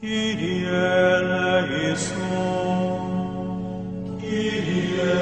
Kyrie eleison, Kyrie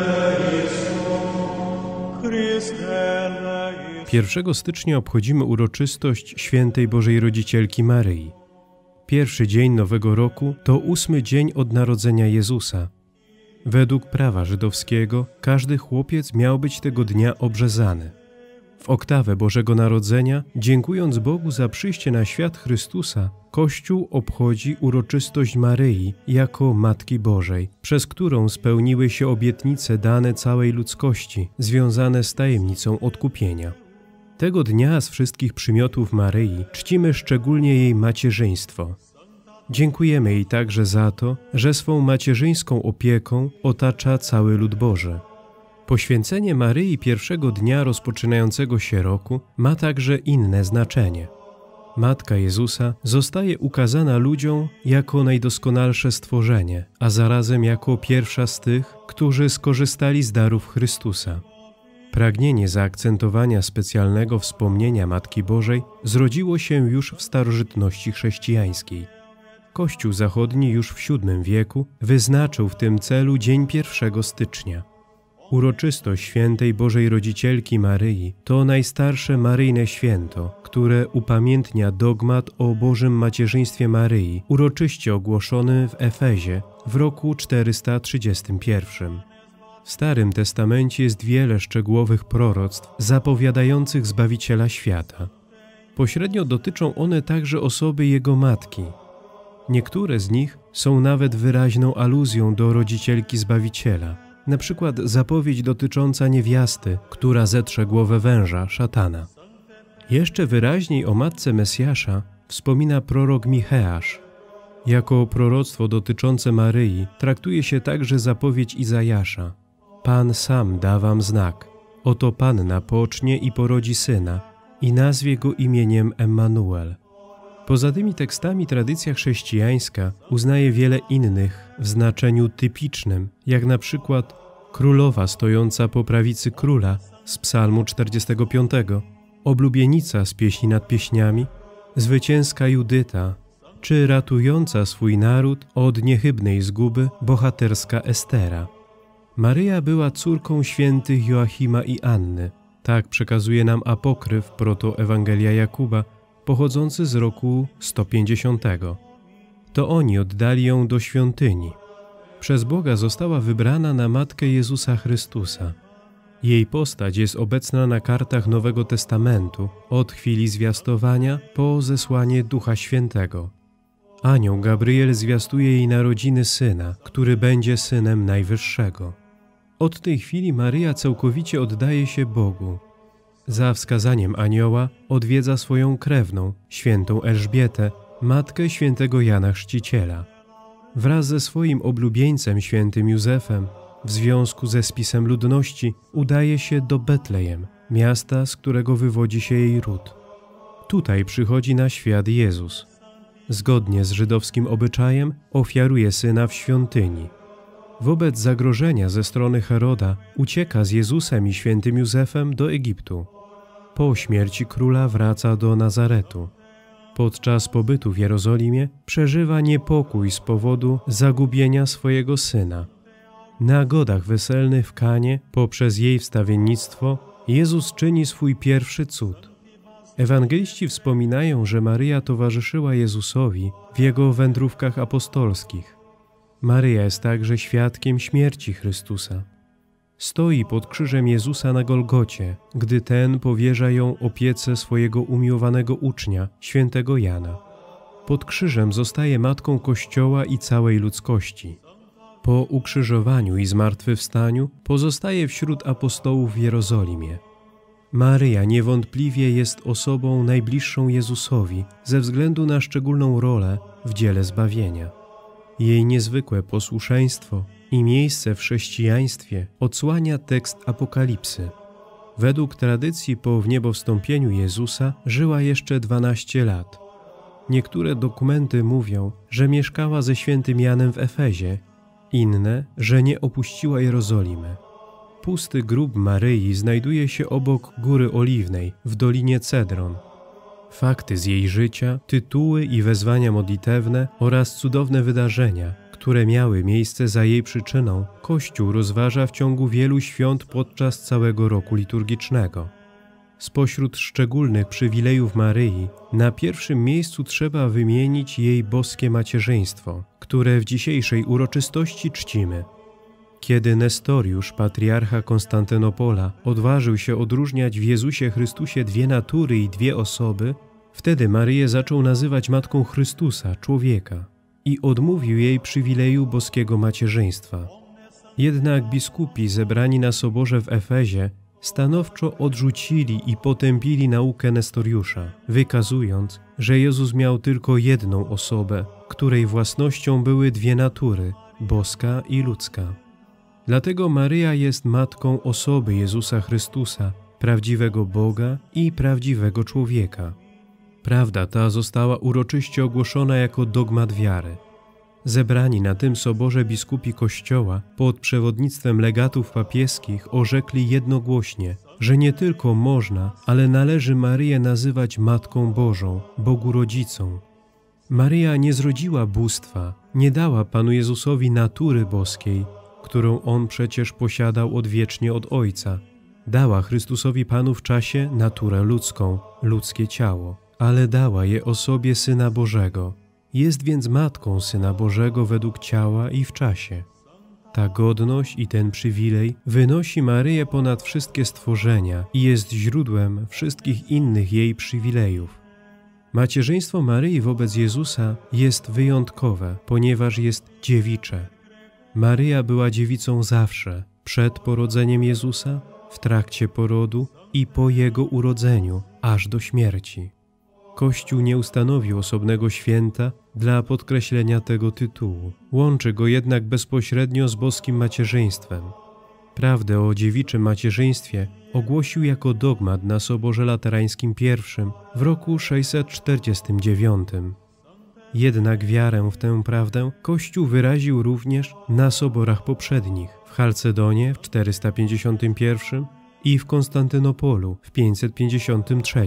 eleison, Chryste eleison. 1 stycznia obchodzimy uroczystość Świętej Bożej Rodzicielki Maryi. Pierwszy dzień Nowego Roku to 8. dzień od narodzenia Jezusa. Według prawa żydowskiego każdy chłopiec miał być tego dnia obrzezany. W oktawę Bożego Narodzenia, dziękując Bogu za przyjście na świat Chrystusa, Kościół obchodzi uroczystość Maryi jako Matki Bożej, przez którą spełniły się obietnice dane całej ludzkości, związane z tajemnicą odkupienia. Tego dnia z wszystkich przymiotów Maryi czcimy szczególnie jej macierzyństwo. Dziękujemy jej także za to, że swą macierzyńską opieką otacza cały lud Boży. Poświęcenie Maryi pierwszego dnia rozpoczynającego się roku ma także inne znaczenie. Matka Jezusa zostaje ukazana ludziom jako najdoskonalsze stworzenie, a zarazem jako pierwsza z tych, którzy skorzystali z darów Chrystusa. Pragnienie zaakcentowania specjalnego wspomnienia Matki Bożej zrodziło się już w starożytności chrześcijańskiej. Kościół zachodni już w VII wieku wyznaczył w tym celu dzień 1 stycznia. Uroczystość Świętej Bożej Rodzicielki Maryi to najstarsze maryjne święto, które upamiętnia dogmat o Bożym Macierzyństwie Maryi, uroczyście ogłoszony w Efezie w roku 431. W Starym Testamencie jest wiele szczegółowych proroctw zapowiadających Zbawiciela świata. Pośrednio dotyczą one także osoby Jego Matki. Niektóre z nich są nawet wyraźną aluzją do Rodzicielki Zbawiciela. Na przykład zapowiedź dotycząca niewiasty, która zetrze głowę węża, szatana. Jeszcze wyraźniej o Matce Mesjasza wspomina prorok Micheasz. Jako proroctwo dotyczące Maryi traktuje się także zapowiedź Izajasza. Pan sam da wam znak. Oto Panna pocznie i porodzi syna i nazwie go imieniem Emmanuel. Poza tymi tekstami tradycja chrześcijańska uznaje wiele innych w znaczeniu typicznym, jak na przykład królowa stojąca po prawicy króla z Psalmu 45, oblubienica z Pieśni nad pieśniami, zwycięska Judyta, czy ratująca swój naród od niechybnej zguby bohaterska Estera. Maryja była córką świętych Joachima i Anny. Tak przekazuje nam apokryf protoewangelia Jakuba, pochodzący z roku 150. To oni oddali ją do świątyni. Przez Boga została wybrana na Matkę Jezusa Chrystusa. Jej postać jest obecna na kartach Nowego Testamentu od chwili zwiastowania po zesłanie Ducha Świętego. Anioł Gabriel zwiastuje jej narodziny Syna, który będzie Synem Najwyższego. Od tej chwili Maryja całkowicie oddaje się Bogu. Za wskazaniem anioła odwiedza swoją krewną, świętą Elżbietę, matkę świętego Jana Chrzciciela. Wraz ze swoim oblubieńcem świętym Józefem, w związku ze spisem ludności, udaje się do Betlejem, miasta, z którego wywodzi się jej ród. Tutaj przychodzi na świat Jezus. Zgodnie z żydowskim obyczajem ofiaruje syna w świątyni. Wobec zagrożenia ze strony Heroda ucieka z Jezusem i świętym Józefem do Egiptu. Po śmierci króla wraca do Nazaretu. Podczas pobytu w Jerozolimie przeżywa niepokój z powodu zagubienia swojego syna. Na godach weselnych w Kanie, poprzez jej wstawiennictwo, Jezus czyni swój pierwszy cud. Ewangeliści wspominają, że Maryja towarzyszyła Jezusowi w jego wędrówkach apostolskich. Maryja jest także świadkiem śmierci Chrystusa. Stoi pod krzyżem Jezusa na Golgocie, gdy ten powierza ją opiece swojego umiłowanego ucznia, świętego Jana. Pod krzyżem zostaje matką Kościoła i całej ludzkości. Po ukrzyżowaniu i zmartwychwstaniu pozostaje wśród apostołów w Jerozolimie. Maryja niewątpliwie jest osobą najbliższą Jezusowi ze względu na szczególną rolę w dziele zbawienia. Jej niezwykłe posłuszeństwo i miejsce w chrześcijaństwie odsłania tekst Apokalipsy. Według tradycji po wniebowstąpieniu Jezusa żyła jeszcze 12 lat. Niektóre dokumenty mówią, że mieszkała ze świętym Janem w Efezie, inne, że nie opuściła Jerozolimy. Pusty grób Maryi znajduje się obok Góry Oliwnej w Dolinie Cedron. Fakty z jej życia, tytuły i wezwania modlitewne oraz cudowne wydarzenia, które miały miejsce za jej przyczyną, Kościół rozważa w ciągu wielu świąt podczas całego roku liturgicznego. Spośród szczególnych przywilejów Maryi na pierwszym miejscu trzeba wymienić jej boskie macierzyństwo, które w dzisiejszej uroczystości czcimy. Kiedy Nestoriusz, patriarcha Konstantynopola, odważył się odróżniać w Jezusie Chrystusie dwie natury i dwie osoby, wtedy Maryję zaczął nazywać Matką Chrystusa, człowieka, i odmówił jej przywileju boskiego macierzyństwa. Jednak biskupi zebrani na soborze w Efezie stanowczo odrzucili i potępili naukę Nestoriusza, wykazując, że Jezus miał tylko jedną osobę, której własnością były dwie natury, boska i ludzka. Dlatego Maryja jest matką osoby Jezusa Chrystusa, prawdziwego Boga i prawdziwego człowieka. Prawda ta została uroczyście ogłoszona jako dogmat wiary. Zebrani na tym soborze biskupi Kościoła pod przewodnictwem legatów papieskich orzekli jednogłośnie, że nie tylko można, ale należy Maryję nazywać Matką Bożą, Bogu Rodzicą. Maryja nie zrodziła bóstwa, nie dała Panu Jezusowi natury boskiej, którą On przecież posiadał odwiecznie od Ojca. Dała Chrystusowi Panu w czasie naturę ludzką, ludzkie ciało, ale dała je osobie Syna Bożego. Jest więc Matką Syna Bożego według ciała i w czasie. Ta godność i ten przywilej wynosi Maryję ponad wszystkie stworzenia i jest źródłem wszystkich innych jej przywilejów. Macierzyństwo Maryi wobec Jezusa jest wyjątkowe, ponieważ jest dziewicze. Maryja była dziewicą zawsze, przed porodzeniem Jezusa, w trakcie porodu i po Jego urodzeniu, aż do śmierci. Kościół nie ustanowił osobnego święta dla podkreślenia tego tytułu. Łączy go jednak bezpośrednio z boskim macierzyństwem. Prawdę o dziewiczym macierzyństwie ogłosił jako dogmat na Soborze Laterańskim I w roku 649. Jednak wiarę w tę prawdę Kościół wyraził również na soborach poprzednich, w Chalcedonie w 451 i w Konstantynopolu w 553.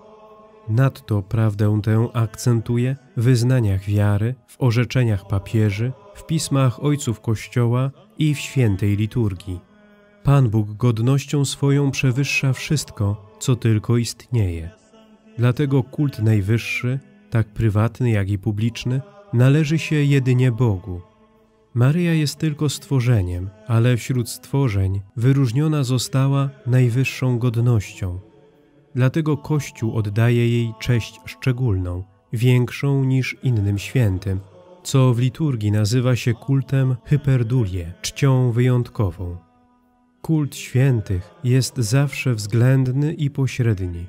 Nadto prawdę tę akcentuje w wyznaniach wiary, w orzeczeniach papieży, w pismach ojców Kościoła i w świętej liturgii. Pan Bóg godnością swoją przewyższa wszystko, co tylko istnieje. Dlatego kult najwyższy, tak prywatny jak i publiczny, należy się jedynie Bogu. Maryja jest tylko stworzeniem, ale wśród stworzeń wyróżniona została najwyższą godnością. Dlatego Kościół oddaje jej cześć szczególną, większą niż innym świętym, co w liturgii nazywa się kultem hyperdulie, czcią wyjątkową. Kult świętych jest zawsze względny i pośredni.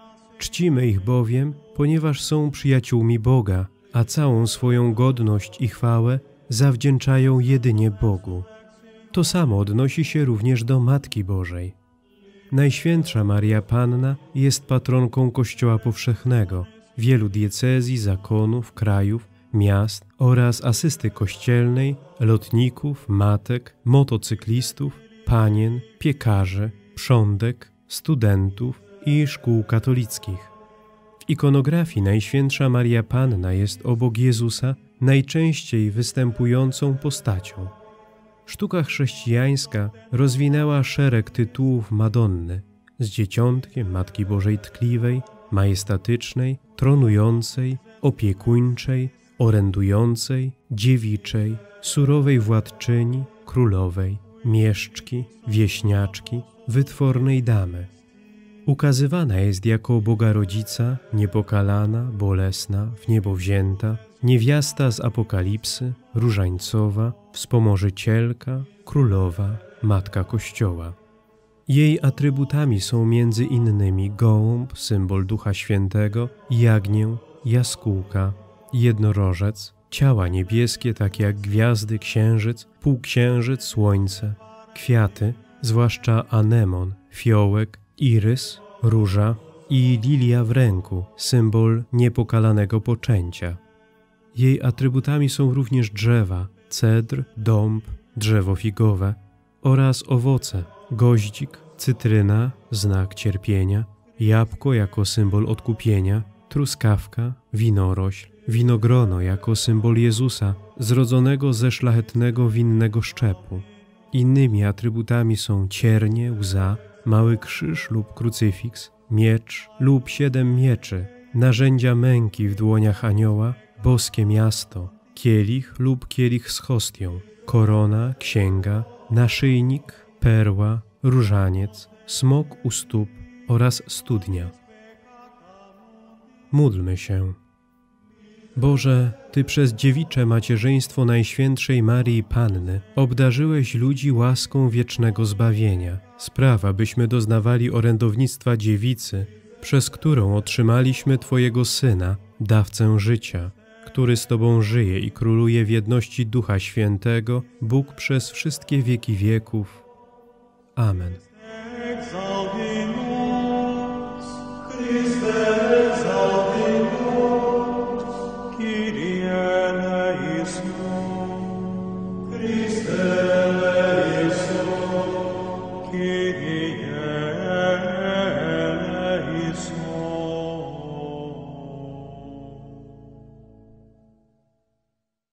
Czcimy ich bowiem, ponieważ są przyjaciółmi Boga, a całą swoją godność i chwałę zawdzięczają jedynie Bogu. To samo odnosi się również do Matki Bożej. Najświętsza Maria Panna jest patronką Kościoła powszechnego, wielu diecezji, zakonów, krajów, miast oraz asysty kościelnej, lotników, matek, motocyklistów, panien, piekarzy, prządek, studentów i szkół katolickich. W ikonografii Najświętsza Maria Panna jest obok Jezusa najczęściej występującą postacią. Sztuka chrześcijańska rozwinęła szereg tytułów Madonny z dzieciątkiem Matki Bożej tkliwej, majestatycznej, tronującej, opiekuńczej, orędującej, dziewiczej, surowej władczyni, królowej, mieszczki, wieśniaczki, wytwornej damy. Ukazywana jest jako Boga Rodzica, niepokalana, bolesna, w niebo wzięta, niewiasta z Apokalipsy, różańcowa, wspomożycielka, królowa, matka Kościoła. Jej atrybutami są między innymi gołąb, symbol Ducha Świętego, jagnię, jaskółka, jednorożec, ciała niebieskie takie jak gwiazdy, księżyc, półksiężyc, słońce, kwiaty, zwłaszcza anemon, fiołek, irys, róża i lilia w ręku, symbol niepokalanego poczęcia. Jej atrybutami są również drzewa, cedr, dąb, drzewo figowe oraz owoce, goździk, cytryna, znak cierpienia, jabłko jako symbol odkupienia, truskawka, winorośl, winogrono jako symbol Jezusa, zrodzonego ze szlachetnego winnego szczepu. Innymi atrybutami są ciernie, łza, mały krzyż lub krucyfiks, miecz lub 7 mieczy, narzędzia męki w dłoniach anioła, boskie miasto, kielich lub kielich z hostią, korona, księga, naszyjnik, perła, różaniec, smok u stóp oraz studnia. Módlmy się. Boże, Ty przez dziewicze macierzyństwo Najświętszej Maryi Panny obdarzyłeś ludzi łaską wiecznego zbawienia. Spraw, abyśmy doznawali orędownictwa dziewicy, przez którą otrzymaliśmy Twojego Syna, dawcę życia, który z Tobą żyje i króluje w jedności Ducha Świętego, Bóg przez wszystkie wieki wieków. Amen. Exaltimus, Christe exaltimus, Kyrie eleison, Christe eleison, Kyrie